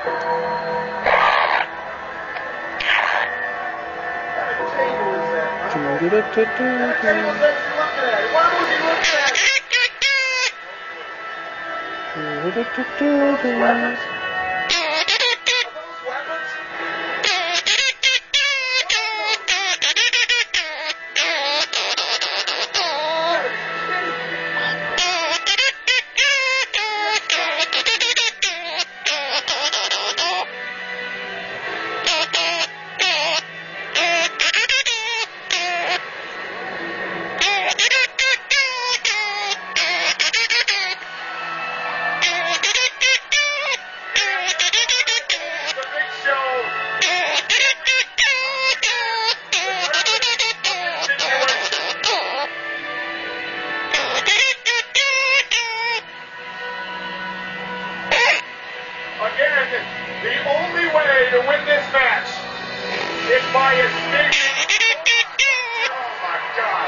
The only way to win this match is by escaping. Oh my God.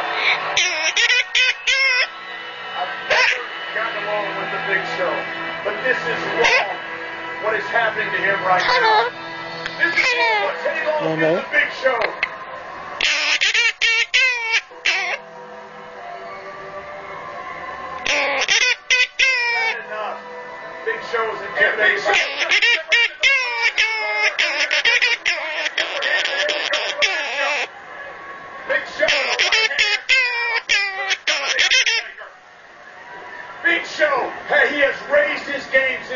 I've never gotten along with the Big Show, but this is wrong. What is happening to him right now? This is what's heading on with the Big Show. Not enough. Big Show is intimidating. Big Show, he has raised his game